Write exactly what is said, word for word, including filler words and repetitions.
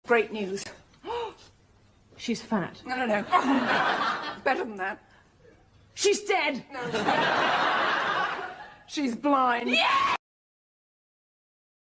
Great news. She's fat. No, no, no. Better than that. She's dead! No. She's blind. Yeah!